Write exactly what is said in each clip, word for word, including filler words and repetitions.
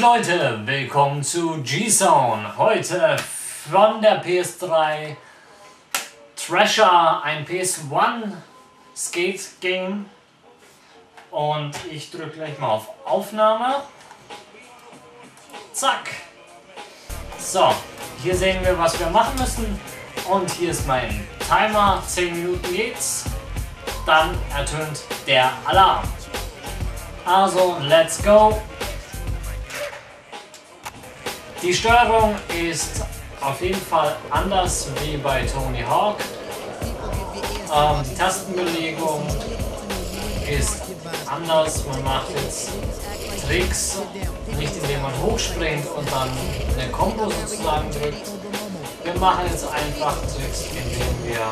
Leute, willkommen zu G-Zone. Heute von der P S drei Thrasher, ein P S eins Skate Game. Und ich drücke gleich mal auf Aufnahme. Zack. So, hier sehen wir, was wir machen müssen. Und hier ist mein Timer. zehn Minuten geht's. Dann ertönt der Alarm. Also, let's go. Die Steuerung ist auf jeden Fall anders wie bei Tony Hawk. Ähm, die Tastenbelegung ist anders. Man macht jetzt Tricks, nicht indem man hochspringt und dann eine Combo sozusagen drückt. Wir machen jetzt einfach Tricks, indem wir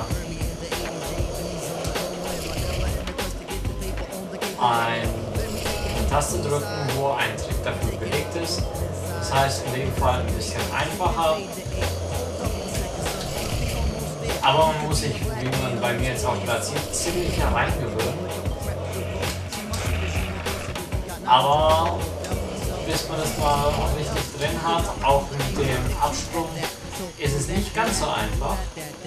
eine Taste drücken, wo ein Trick dafür belegt ist. Das heißt in dem Fall ein bisschen einfacher, aber man muss sich, wie man bei mir jetzt auch gerade sieht, ziemlich hereingewöhnen. Aber bis man das mal auch richtig drin hat, auch mit dem Absprung, ist es nicht ganz so einfach.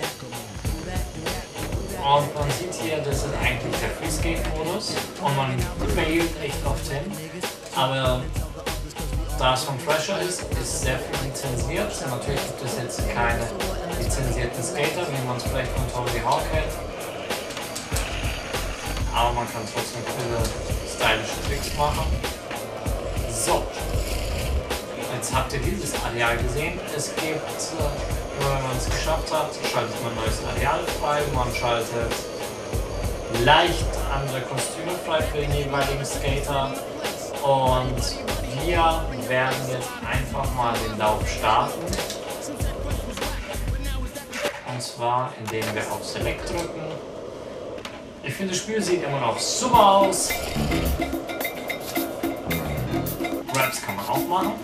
Und man sieht hier, das ist eigentlich der Freeskate-Modus und man failt echt oft hin, aber da es vom Thrasher ist, ist sehr viel lizenziert. Natürlich gibt es jetzt keine lizenzierten Skater, wie man es vielleicht von Tony Hawk kennt. Aber man kann trotzdem viele stylische Tricks machen. So, jetzt habt ihr dieses Areal gesehen. Es gibt, wenn man es geschafft hat, schaltet man ein neues Areal frei. Man schaltet leicht andere Kostüme frei für den jeweiligen Skater. Und wir werden jetzt einfach mal den Lauf starten. Und zwar indem wir auf Select drücken. Ich finde, das Spiel sieht immer noch super aus. Grabs kann man auch machen.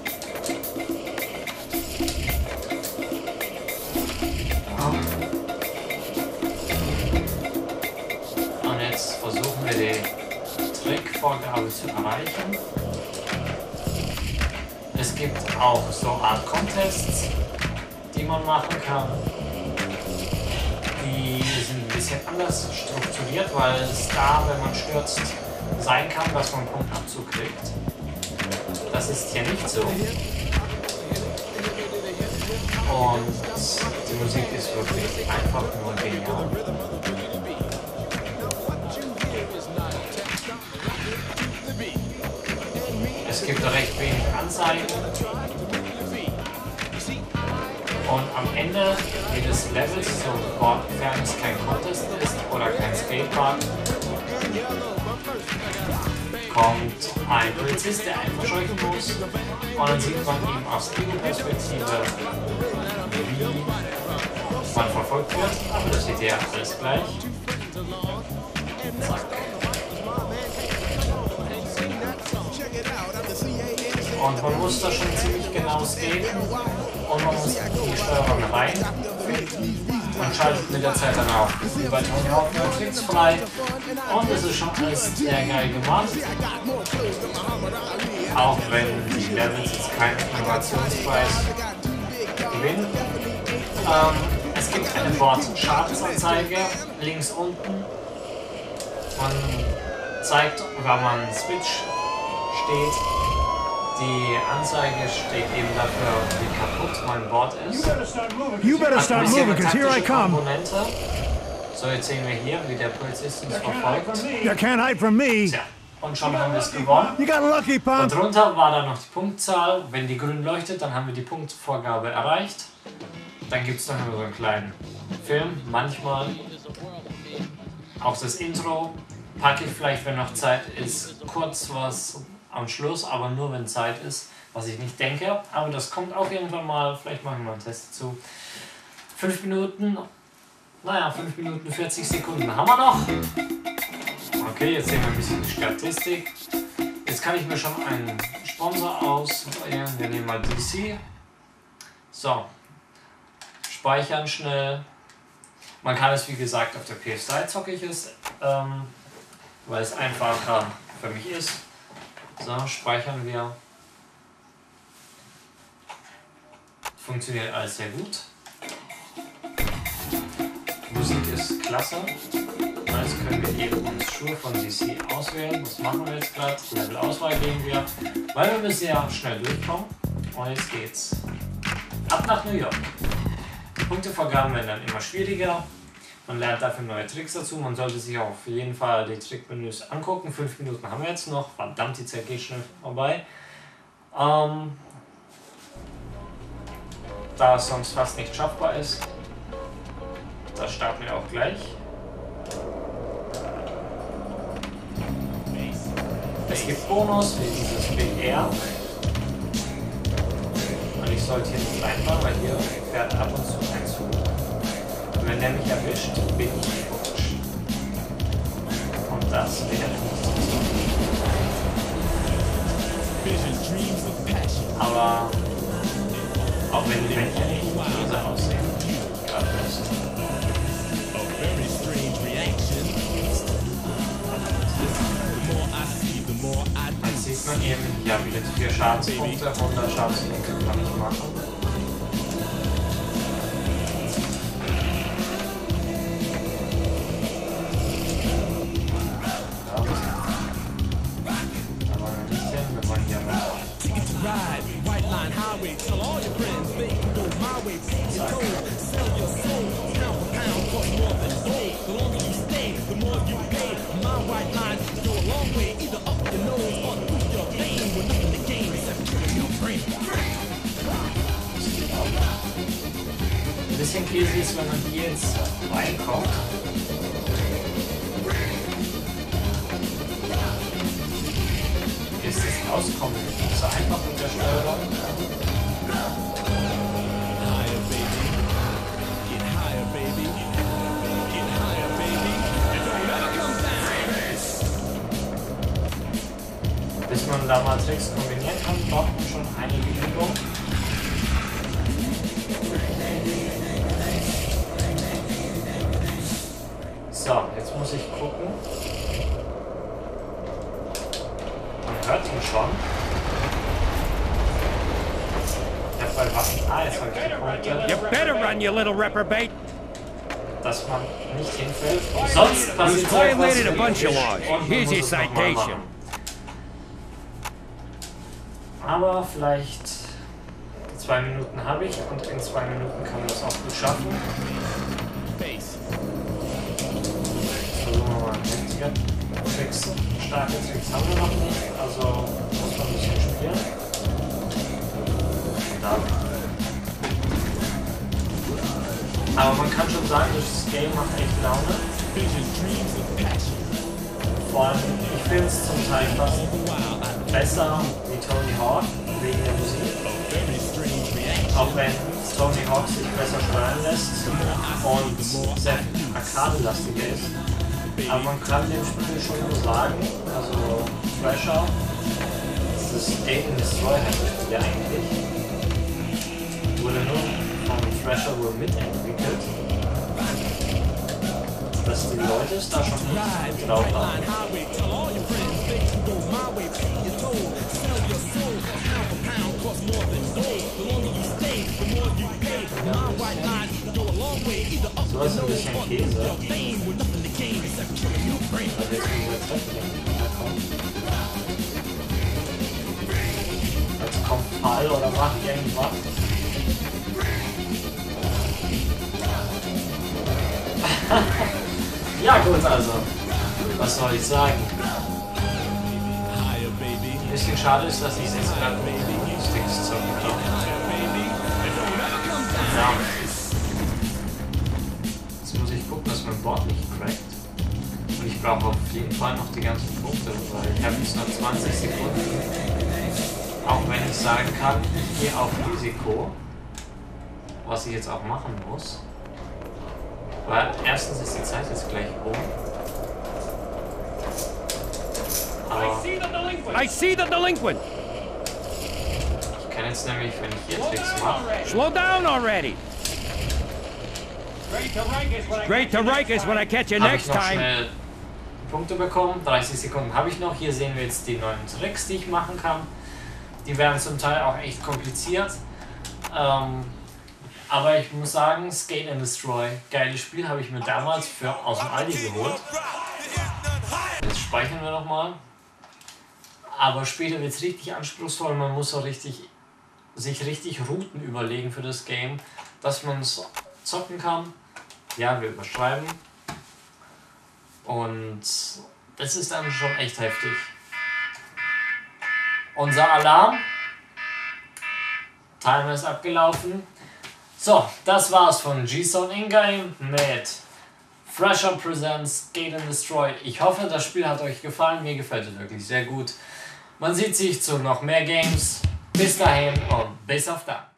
Und jetzt versuchen wir die Trickvorgabe zu erreichen. Es gibt auch so Art Contests, die man machen kann. Die sind ein bisschen anders strukturiert, weil es da, wenn man stürzt, sein kann, dass man einen Punktabzug kriegt. Das ist hier nicht so. Und die Musik ist wirklich einfach nur genial. Es gibt recht wenig Anzeigen und am Ende jedes Levels, sofern es kein Contest ist oder kein Skatepark, kommt ein Polizist, der einen verscheuchen muss, und dann sieht man ihm aus Ego-Perspektive, wie man verfolgt wird, aber das seht ihr alles gleich. Zack. Und man muss da schon ziemlich genau skaten und man muss die Steuerung reinfinden. Man schaltet mit der Zeit dann auch wie bei Tony Hawk Tricks frei und es ist schon alles sehr geil gemacht. Auch wenn die Levels jetzt keinen Innovationspreis gewinnen. Ähm, es gibt eine Bord-Schadensanzeige links unten. Man zeigt, wenn man Switch steht. Die Anzeige steht eben dafür, wie kaputt mein Board ist. You better start moving, because here I come. Komponente. So, jetzt sehen wir hier, wie der Polizist uns verfolgt. You can't hide from me. Tja, und schon haben wir es gewonnen. You got lucky, Und pump. drunter war dann noch die Punktzahl. Wenn die grün leuchtet, dann haben wir die Punktvorgabe erreicht. Dann gibt es noch immer so einen kleinen Film. Manchmal auch das Intro. Packe ich vielleicht, wenn noch Zeit ist, kurz was am Schluss, aber nur wenn Zeit ist, was ich nicht denke. Aber das kommt auch irgendwann mal, vielleicht machen wir mal einen Test zu. fünf Minuten, naja, fünf Minuten vierzig Sekunden haben wir noch. Okay, jetzt sehen wir ein bisschen die Statistik. Jetzt kann ich mir schon einen Sponsor auswählen. Wir nehmen mal D C. So, speichern schnell. Man kann es, wie gesagt, auf der P S drei zocke ich es, ähm, weil es einfacher für mich ist. So, speichern wir. funktioniert alles sehr gut. Musik ist klasse. Jetzt können wir hier uns Schuhe von C C auswählen. Das machen wir jetzt gerade. Level Auswahl gehen wir, weil wir müssen ja schnell durchkommen. Und jetzt geht's ab nach New York. Die Punktevergaben werden dann immer schwieriger. Man lernt dafür neue Tricks dazu. Man sollte sich auch auf jeden Fall die Trickmenüs angucken. Fünf Minuten haben wir jetzt noch. Verdammt, die Zeit geht schnell vorbei. Ähm, da es sonst fast nicht schaffbar ist. Das starten wir auch gleich. Es gibt Bonus wie dieses Big Air. Und ich sollte hier nicht reinfahren, weil hier fährt ab und zu ein Zug. Und wenn der mich erwischt, bin ich futsch. Und das wird ja nicht so. Aber auch wenn die Männchen nicht böse aussehen, gerade nicht. Dann sieht man eben, ja, wieder vier Schadenspunkte, hundert Schadenspunkte kann ich machen. Ja, da wollen wir nicht hin, wir wollen hier mit. Ein bisschen Käse ist, wenn man hier jetzt reinkommt. Ist das Rauskommen nicht so einfach mit der Steuerung? Bis man da mal Tricks kombinieren kann, braucht man schon einige Übung. So, jetzt muss ich gucken. Man hört ihn schon. Ich hab bei Waffen. Ah, jetzt habe ich die Punkte. You better run, you little reprobate. Dass man nicht hinfällt. Sonst passiert You violated a bunch of laws. Here's your citation. Aber vielleicht zwei Minuten habe ich und in zwei Minuten kann man das auch gut schaffen. Versuchen wir mal heftige Tricks. Starke Tricks haben wir noch nicht, also muss man ein bisschen spielen. Da. Aber man kann schon sagen, das Game macht echt Laune. Vor allem, ich finde es zum Teil fast besser wie Tony Hawk wegen der Musik. Auch wenn Tony Hawk sich besser steuern lässt und sehr arcade-lastiger ist. Aber man kann dem Spiel schon so sagen, also Thrasher, das ist Aiden Destroy heißt das Spiel ja eigentlich. Wurde nur von Thrasher wohl mitentwickelt. Dass die Leute es da schon nicht drauf haben. So ist ein bisschen Käse. Also jetzt diese Treppe kommt. Jetzt kommt Fall oder macht irgendwas. Ja gut, also, was soll ich sagen? Ein bisschen schade ist, dass ich es jetzt gerade mit Sticks zurückgeklappt habe. Ja. Jetzt muss ich gucken, dass mein Board nicht crackt. Und ich brauche auf jeden Fall noch die ganzen Punkte, weil ich habe jetzt noch zwanzig Sekunden. Auch wenn ich sagen kann, ich gehe auf Risiko, was ich jetzt auch machen muss. Weil erstens ist die Zeit jetzt gleich rum. Aber I see the delinquent. ich kann jetzt nämlich, wenn ich hier Tricks mache, Slow down already. Straight to Rikers when I catch you habe ich next noch time. schnell Punkte bekommen. dreißig Sekunden habe ich noch. Hier sehen wir jetzt die neuen Tricks, die ich machen kann. Die werden zum Teil auch echt kompliziert. Ähm, aber ich muss sagen, Skate and Destroy, geiles Spiel, habe ich mir damals für, aus dem Aldi geholt. Jetzt speichern wir nochmal. Aber später wird es richtig anspruchsvoll, man muss auch richtig, sich richtig Routen überlegen für das Game, dass man es zocken kann. Ja, wir überschreiben. Und das ist dann schon echt heftig. Unser Alarm. Timer ist abgelaufen. So, das war's von G-Zone In-Game mit Thrasher Presents Skate and Destroy. Ich hoffe, das Spiel hat euch gefallen. Mir gefällt es wirklich sehr gut. Man sieht sich zu noch mehr Games. Bis dahin und bis auf dann.